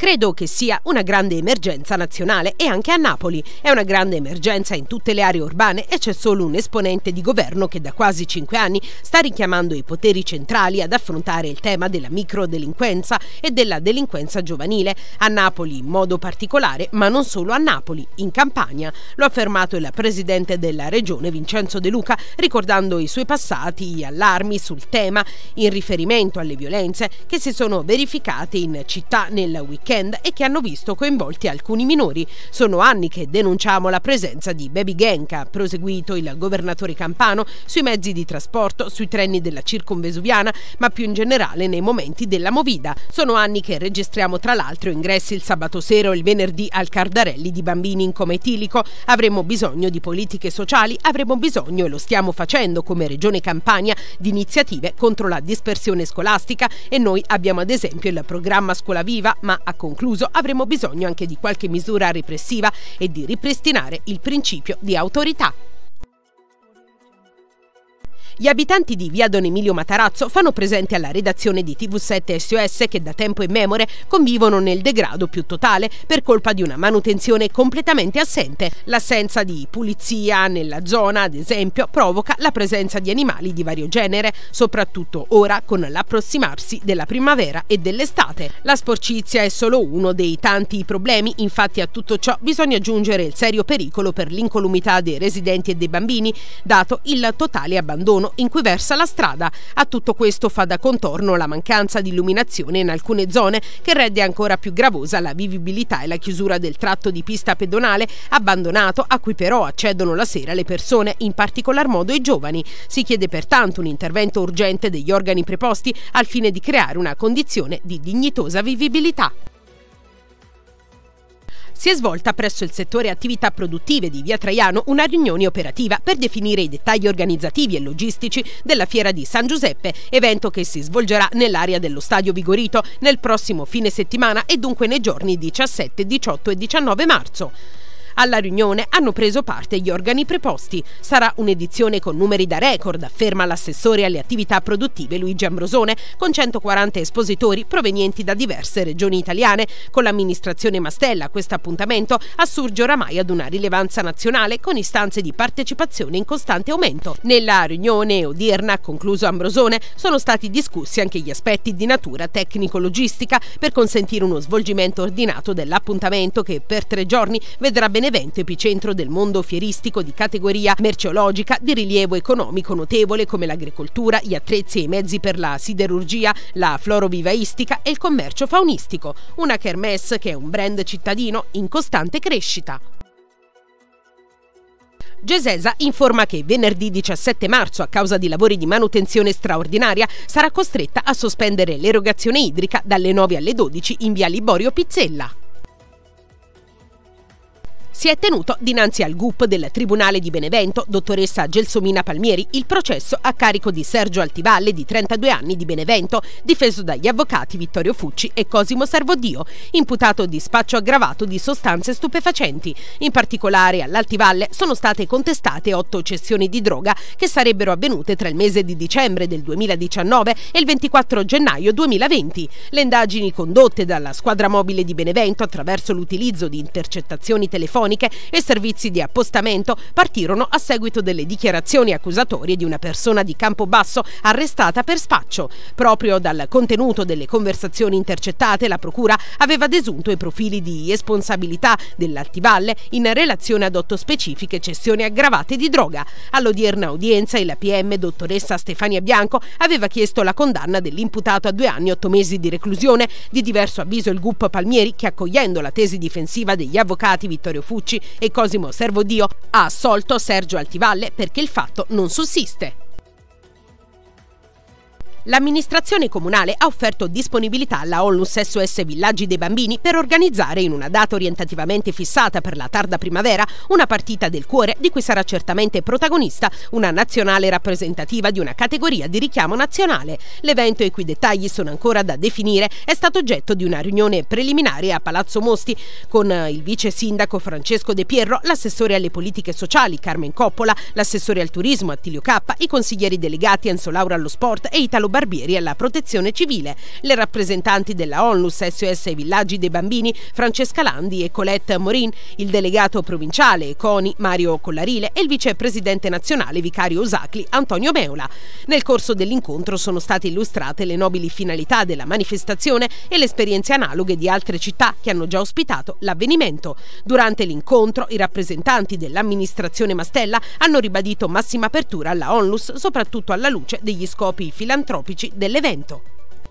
Credo che sia una grande emergenza nazionale e anche a Napoli. È una grande emergenza in tutte le aree urbane e c'è solo un esponente di governo che da quasi 5 anni sta richiamando i poteri centrali ad affrontare il tema della microdelinquenza e della delinquenza giovanile, a Napoli in modo particolare, ma non solo a Napoli, in Campania. Lo ha affermato il presidente della regione Vincenzo De Luca, ricordando i suoi passati allarmi sul tema in riferimento alle violenze che si sono verificate in città nel weekend e che hanno visto coinvolti alcuni minori. Sono anni che denunciamo la presenza di baby gang, ha proseguito il governatore campano, sui mezzi di trasporto, sui treni della circonvesuviana, ma più in generale nei momenti della movida. Sono anni che registriamo tra l'altro ingressi il sabato sera o il venerdì al Cardarelli di bambini in coma etilico. Avremo bisogno di politiche sociali, avremo bisogno, e lo stiamo facendo come Regione Campania, di iniziative contro la dispersione scolastica, e noi abbiamo ad esempio il programma Scuola Viva, ma ha concluso avremo bisogno anche di qualche misura repressiva e di ripristinare il principio di autorità. Gli abitanti di via Don Emilio Matarazzo fanno presente alla redazione di TV7 SOS che da tempo immemore convivono nel degrado più totale per colpa di una manutenzione completamente assente. L'assenza di pulizia nella zona, ad esempio, provoca la presenza di animali di vario genere, soprattutto ora con l'approssimarsi della primavera e dell'estate. La sporcizia è solo uno dei tanti problemi, infatti a tutto ciò bisogna aggiungere il serio pericolo per l'incolumità dei residenti e dei bambini, dato il totale abbandono in cui versa la strada. A tutto questo fa da contorno la mancanza di illuminazione in alcune zone, che rende ancora più gravosa la vivibilità e la chiusura del tratto di pista pedonale abbandonato, a cui però accedono la sera le persone, in particolar modo i giovani. Si chiede pertanto un intervento urgente degli organi preposti al fine di creare una condizione di dignitosa vivibilità. Si è svolta presso il settore attività produttive di via Traiano una riunione operativa per definire i dettagli organizzativi e logistici della Fiera di San Giuseppe, evento che si svolgerà nell'area dello Stadio Vigorito nel prossimo fine settimana e dunque nei giorni 17, 18 e 19 marzo. Alla riunione hanno preso parte gli organi preposti. Sarà un'edizione con numeri da record, afferma l'assessore alle attività produttive Luigi Ambrosone, con 140 espositori provenienti da diverse regioni italiane. Con l'amministrazione Mastella questo appuntamento assurge oramai ad una rilevanza nazionale, con istanze di partecipazione in costante aumento. Nella riunione odierna, ha concluso Ambrosone, sono stati discussi anche gli aspetti di natura tecnico-logistica per consentire uno svolgimento ordinato dell'appuntamento, che per 3 giorni vedrà Benevento epicentro del mondo fieristico di categoria merceologica di rilievo economico notevole, come l'agricoltura, gli attrezzi e i mezzi per la siderurgia, la florovivaistica e il commercio faunistico. Una kermesse che è un brand cittadino in costante crescita. Gesesa informa che venerdì 17 marzo, a causa di lavori di manutenzione straordinaria, sarà costretta a sospendere l'erogazione idrica dalle 9 alle 12 in via Liborio Pizzella. Si è tenuto dinanzi al GUP del Tribunale di Benevento, dottoressa Gelsomina Palmieri, il processo a carico di Sergio Altivalle, di 32 anni, di Benevento, difeso dagli avvocati Vittorio Fucci e Cosimo Servodio, imputato di spaccio aggravato di sostanze stupefacenti. In particolare all'Altivalle sono state contestate 8 cessioni di droga che sarebbero avvenute tra il mese di dicembre del 2019 e il 24 gennaio 2020. Le indagini condotte dalla squadra mobile di Benevento attraverso l'utilizzo di intercettazioni telefoniche e servizi di appostamento partirono a seguito delle dichiarazioni accusatorie di una persona di Campobasso arrestata per spaccio. Proprio dal contenuto delle conversazioni intercettate, la procura aveva desunto i profili di responsabilità dell'Altivalle in relazione ad 8 specifiche cessioni aggravate di droga. All'odierna udienza il PM, dottoressa Stefania Bianco, aveva chiesto la condanna dell'imputato a 2 anni e 8 mesi di reclusione. Di diverso avviso il GUP Palmieri, che, accogliendo la tesi difensiva degli avvocati Vittorio Fucci e Cosimo Servodio, ha assolto Sergio Altivalle perché il fatto non sussiste. L'amministrazione comunale ha offerto disponibilità alla Onlus SOS Villaggi dei Bambini per organizzare in una data orientativamente fissata per la tarda primavera una partita del cuore di cui sarà certamente protagonista una nazionale rappresentativa di una categoria di richiamo nazionale. L'evento, i cui dettagli sono ancora da definire, è stato oggetto di una riunione preliminare a Palazzo Mosti con il vice sindaco Francesco De Pierro, l'assessore alle politiche sociali Carmen Coppola, l'assessore al turismo Attilio Cappa, i consiglieri delegati Enzo Laura allo sport e Italo Barbieri alla Protezione Civile, le rappresentanti della Onlus SOS ai Villaggi dei Bambini Francesca Landi e Colette Morin, il delegato provinciale CONI Mario Collarile e il vicepresidente nazionale vicario Osacli Antonio Meola. Nel corso dell'incontro sono state illustrate le nobili finalità della manifestazione e le esperienze analoghe di altre città che hanno già ospitato l'avvenimento. Durante l'incontro i rappresentanti dell'amministrazione Mastella hanno ribadito massima apertura alla Onlus, soprattutto alla luce degli scopi filantropici dell'evento.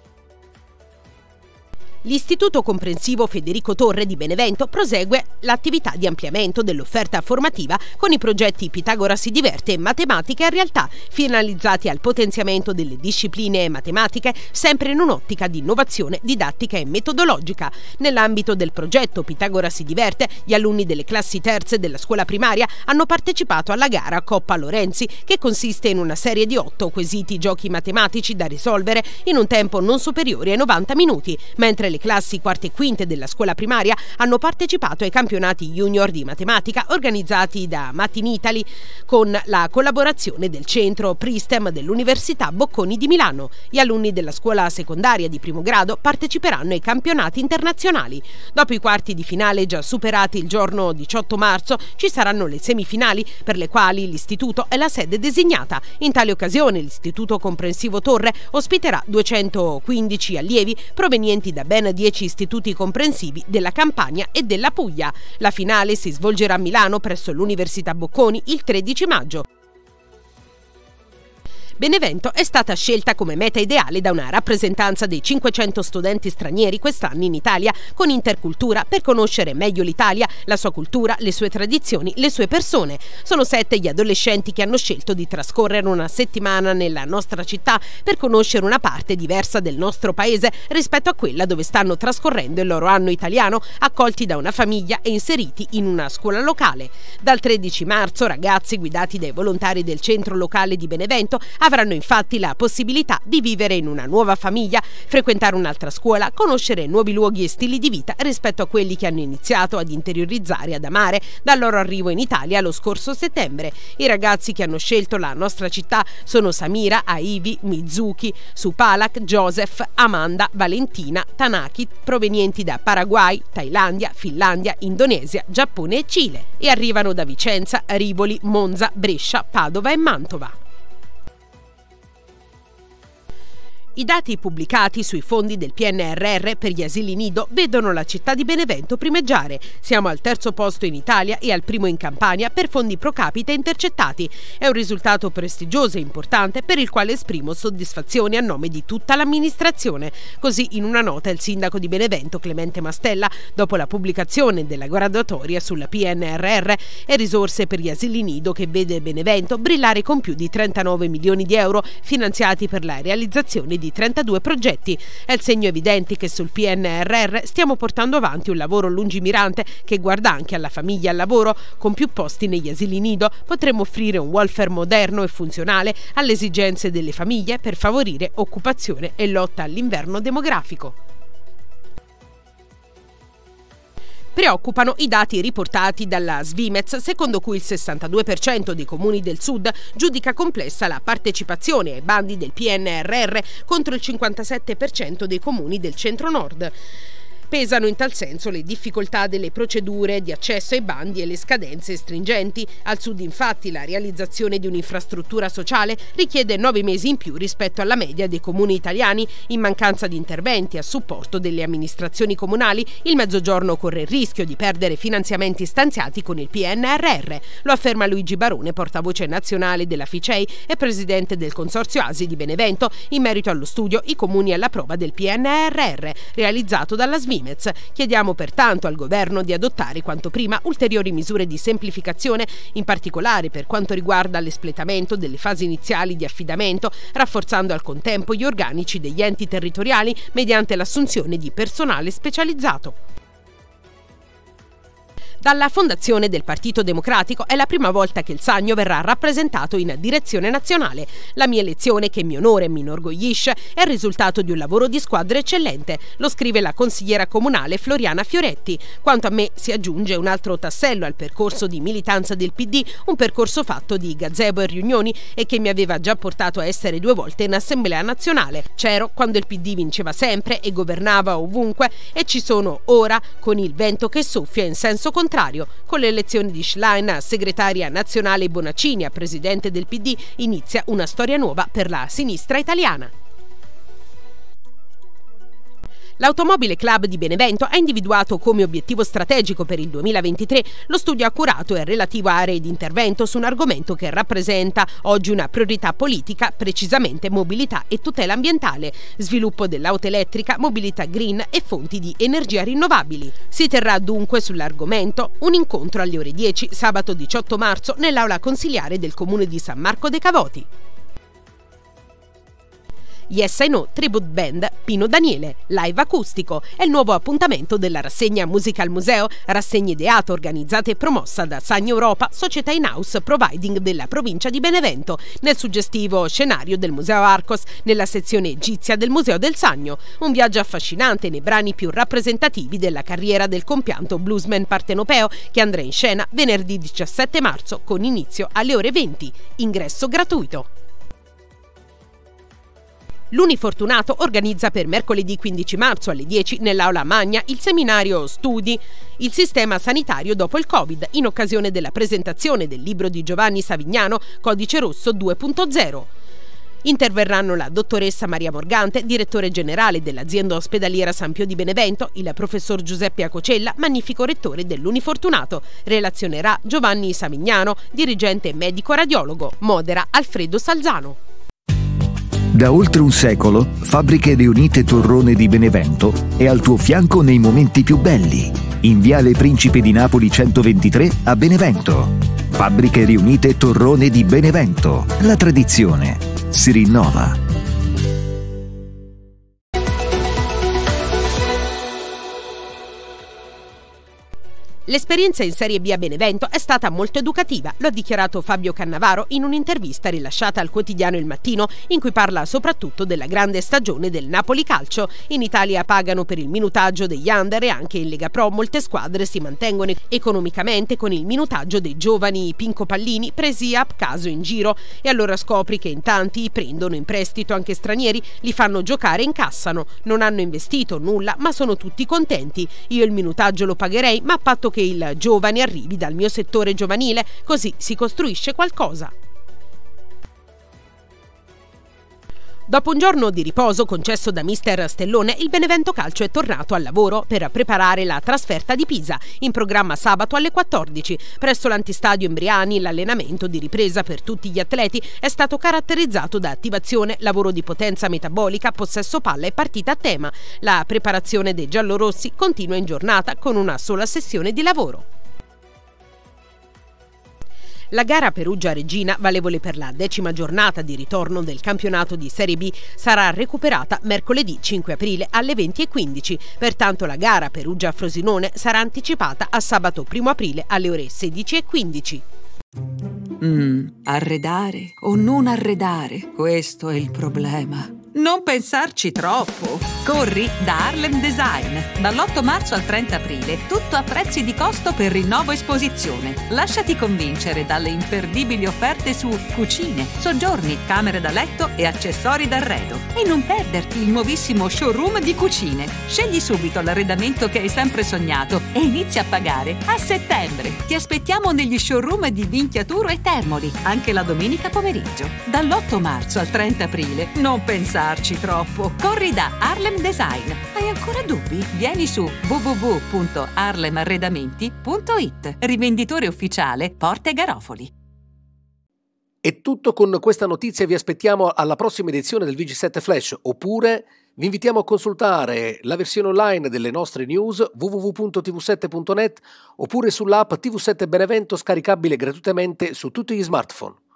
L'Istituto Comprensivo Federico Torre di Benevento prosegue l'attività di ampliamento dell'offerta formativa con i progetti Pitagora si diverte e Matematica in realtà, finalizzati al potenziamento delle discipline matematiche, sempre in un'ottica di innovazione didattica e metodologica. Nell'ambito del progetto Pitagora si diverte, gli alunni delle classi terze della scuola primaria hanno partecipato alla gara Coppa Lorenzi, che consiste in una serie di 8 quesiti giochi matematici da risolvere in un tempo non superiore ai 90 minuti, mentre le classi quarte e quinte della scuola primaria hanno partecipato ai campionati junior di matematica organizzati da Math in Italy con la collaborazione del centro Pristem dell'Università Bocconi di Milano. Gli alunni della scuola secondaria di primo grado parteciperanno ai campionati internazionali. Dopo i quarti di finale già superati il giorno 18 marzo ci saranno le semifinali, per le quali l'istituto è la sede designata. In tale occasione l'Istituto Comprensivo Torre ospiterà 215 allievi provenienti da ben 10 istituti comprensivi della Campania e della Puglia. La finale si svolgerà a Milano presso l'Università Bocconi il 13 maggio. Benevento è stata scelta come meta ideale da una rappresentanza dei 500 studenti stranieri quest'anno in Italia con Intercultura per conoscere meglio l'Italia, la sua cultura, le sue tradizioni, le sue persone. Sono 7 gli adolescenti che hanno scelto di trascorrere una settimana nella nostra città per conoscere una parte diversa del nostro paese rispetto a quella dove stanno trascorrendo il loro anno italiano, accolti da una famiglia e inseriti in una scuola locale. Dal 13 marzo ragazzi guidati dai volontari del centro locale di Benevento avranno infatti la possibilità di vivere in una nuova famiglia, frequentare un'altra scuola, conoscere nuovi luoghi e stili di vita rispetto a quelli che hanno iniziato ad interiorizzare e ad amare dal loro arrivo in Italia lo scorso settembre. I ragazzi che hanno scelto la nostra città sono Samira, Aivi, Mizuki, Supalak, Joseph, Amanda, Valentina, Tanaki, provenienti da Paraguay, Thailandia, Finlandia, Indonesia, Giappone e Cile, e arrivano da Vicenza, Rivoli, Monza, Brescia, Padova e Mantova. I dati pubblicati sui fondi del PNRR per gli asili nido vedono la città di Benevento primeggiare. Siamo al 3° posto in Italia e al 1° in Campania per fondi pro capite intercettati. È un risultato prestigioso e importante per il quale esprimo soddisfazione a nome di tutta l'amministrazione. Così in una nota il sindaco di Benevento Clemente Mastella, dopo la pubblicazione della graduatoria sulla PNRR e risorse per gli asili nido, che vede Benevento brillare con più di 39 milioni di euro finanziati per la realizzazione di 32 progetti. È il segno evidente che sul PNRR stiamo portando avanti un lavoro lungimirante che guarda anche alla famiglia e al lavoro. Con più posti negli asili nido potremo offrire un welfare moderno e funzionale alle esigenze delle famiglie per favorire occupazione e lotta all'inverno demografico. Preoccupano i dati riportati dalla Svimez, secondo cui il 62% dei comuni del sud giudica complessa la partecipazione ai bandi del PNRR contro il 57% dei comuni del centro-nord. Pesano in tal senso le difficoltà delle procedure di accesso ai bandi e le scadenze stringenti. Al sud, infatti, la realizzazione di un'infrastruttura sociale richiede 9 mesi in più rispetto alla media dei comuni italiani. In mancanza di interventi a supporto delle amministrazioni comunali, il Mezzogiorno corre il rischio di perdere finanziamenti stanziati con il PNRR. Lo afferma Luigi Barone, portavoce nazionale della FICEI e presidente del Consorzio ASI di Benevento, in merito allo studio I comuni alla prova del PNRR, realizzato dalla Svimez. Chiediamo pertanto al governo di adottare quanto prima ulteriori misure di semplificazione, in particolare per quanto riguarda l'espletamento delle fasi iniziali di affidamento, rafforzando al contempo gli organici degli enti territoriali mediante l'assunzione di personale specializzato. Dalla fondazione del Partito Democratico è la prima volta che il Sannio verrà rappresentato in direzione nazionale. La mia elezione, che mi onora e mi inorgoglisce, è il risultato di un lavoro di squadra eccellente, lo scrive la consigliera comunale Floriana Fioretti. Quanto a me si aggiunge un altro tassello al percorso di militanza del PD, un percorso fatto di gazebo e riunioni e che mi aveva già portato a essere 2 volte in Assemblea nazionale. C'ero quando il PD vinceva sempre e governava ovunque e ci sono ora con il vento che soffia in senso contrario. Con le elezioni di Schlein a segretaria nazionale e Bonaccini a presidente del PD inizia una storia nuova per la sinistra italiana. L'Automobile Club di Benevento ha individuato come obiettivo strategico per il 2023 lo studio accurato e relativo a aree di intervento su un argomento che rappresenta oggi una priorità politica, precisamente mobilità e tutela ambientale, sviluppo dell'auto elettrica, mobilità green e fonti di energia rinnovabili. Si terrà dunque sull'argomento un incontro alle ore 10 sabato 18 marzo nell'aula consiliare del comune di San Marco dei Cavoti. Yes I Know Tribute Band Pino Daniele, live acustico, è il nuovo appuntamento della rassegna Musica al Museo, rassegna ideata, organizzata e promossa da Sannio Europa, società in-house providing della provincia di Benevento, nel suggestivo scenario del Museo Arcos, nella sezione egizia del Museo del Sannio. Un viaggio affascinante nei brani più rappresentativi della carriera del compianto bluesman partenopeo che andrà in scena venerdì 17 marzo con inizio alle ore 20. Ingresso gratuito. L'Unifortunato organizza per mercoledì 15 marzo alle 10 nell'Aula Magna il seminario Studi, il sistema sanitario dopo il Covid, in occasione della presentazione del libro di Giovanni Savignano, Codice Rosso 2.0. Interverranno la dottoressa Maria Morgante, direttore generale dell'azienda ospedaliera San Pio di Benevento, il professor Giuseppe Acocella, magnifico rettore dell'Unifortunato. Relazionerà Giovanni Savignano, dirigente medico radiologo. Modera Alfredo Salzano. Da oltre un secolo, Fabbriche Riunite Torrone di Benevento è al tuo fianco nei momenti più belli. In Viale Principe di Napoli 123 a Benevento. Fabbriche Riunite Torrone di Benevento. La tradizione si rinnova. L'esperienza in Serie B a Benevento è stata molto educativa, lo ha dichiarato Fabio Cannavaro in un'intervista rilasciata al quotidiano Il Mattino, in cui parla soprattutto della grande stagione del Napoli Calcio. In Italia pagano per il minutaggio degli under e anche in Lega Pro molte squadre si mantengono economicamente con il minutaggio dei giovani Pinco Pallini presi a caso in giro, e allora scopri che in tanti prendono in prestito anche stranieri, li fanno giocare e incassano. Non hanno investito nulla ma sono tutti contenti. Io il minutaggio lo pagherei, ma a patto che il giovane arrivi dal mio settore giovanile, così si costruisce qualcosa. Dopo un giorno di riposo concesso da mister Stellone, il Benevento Calcio è tornato al lavoro per preparare la trasferta di Pisa, in programma sabato alle 14. Presso l'antistadio Imbriani l'allenamento di ripresa per tutti gli atleti è stato caratterizzato da attivazione, lavoro di potenza metabolica, possesso palla e partita a tema. La preparazione dei giallorossi continua in giornata con una sola sessione di lavoro. La gara Perugia-Reggina, valevole per la 10ª giornata di ritorno del campionato di Serie B, sarà recuperata mercoledì 5 aprile alle 20:15. Pertanto la gara Perugia-Frosinone sarà anticipata a sabato 1 aprile alle ore 16:15. Arredare o non arredare, questo è il problema. Non pensarci troppo. Corri da Harlem Design. Dall'8 marzo al 30 aprile, tutto a prezzi di costo per rinnovo esposizione. Lasciati convincere dalle imperdibili offerte su cucine, soggiorni, camere da letto e accessori d'arredo. E non perderti il nuovissimo showroom di cucine. Scegli subito l'arredamento che hai sempre sognato e inizia a pagare a settembre. Ti aspettiamo negli showroom di Vinchiaturo e Termoli, anche la domenica pomeriggio. Dall'8 marzo al 30 aprile, non pensarci troppo. Corri da Harlem Design. Hai ancora dubbi? Vieni su www.harlemarredamenti.it. Rivenditore ufficiale Porte Garofoli. È tutto con questa notizia, vi aspettiamo alla prossima edizione del VG7 Flash, oppure vi invitiamo a consultare la versione online delle nostre news www.tv7.net oppure sull'app TV7 Benevento, scaricabile gratuitamente su tutti gli smartphone.